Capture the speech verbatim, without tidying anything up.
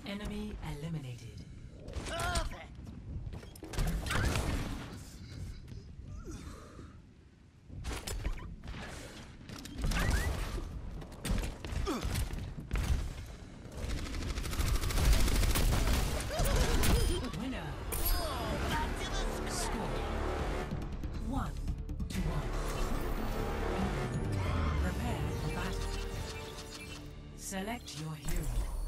Enemy eliminated. Perfect. Winner. Back to the score. Score. One to one. Prepare for battle. Select your hero.